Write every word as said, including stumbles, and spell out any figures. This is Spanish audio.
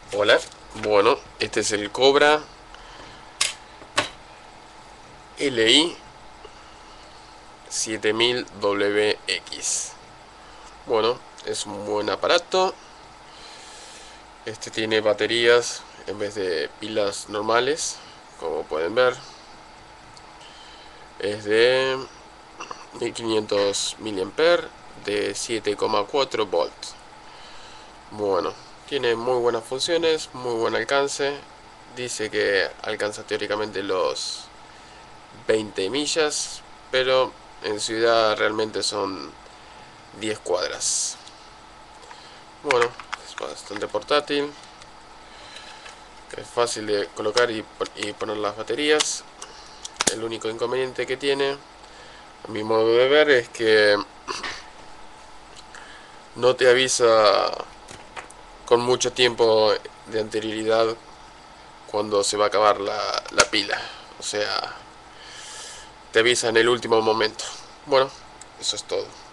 Hola, bueno, este es el Cobra L I siete mil W X. Bueno, es un buen aparato. Este tiene baterías en vez de pilas normales, como pueden ver. Es de mil quinientos miliamperios de siete coma cuatro volts. Bueno, tiene muy buenas funciones, muy buen alcance. Dice que alcanza teóricamente los veinte millas, pero en ciudad realmente son diez cuadras. Bueno, es bastante portátil, es fácil de colocar y, y poner las baterías. El único inconveniente que tiene, a mi modo de ver, es que no te avisa con mucho tiempo de anterioridad cuando se va a acabar la, la pila. O sea, te avisa en el último momento. Bueno, eso es todo.